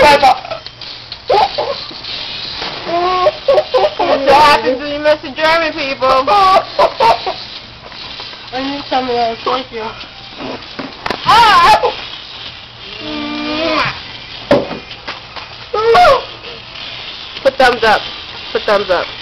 What happens when you mess with German people? I need some of those, thank you. Put thumbs up. Put thumbs up.